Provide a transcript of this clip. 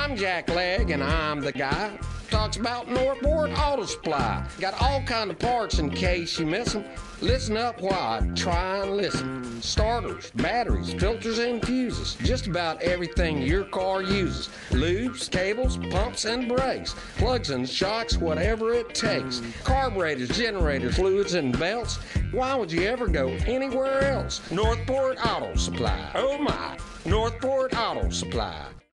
I'm Jack Legg, and I'm the guy talks about Northport Auto Supply. Got all kind of parts in case you miss them. Listen up while I try and listen. Starters, batteries, filters, and fuses. Just about everything your car uses. Lubes, cables, pumps, and brakes. Plugs and shocks, whatever it takes. Carburetors, generators, fluids, and belts. Why would you ever go anywhere else? Northport Auto Supply. Oh my, Northport Auto Supply.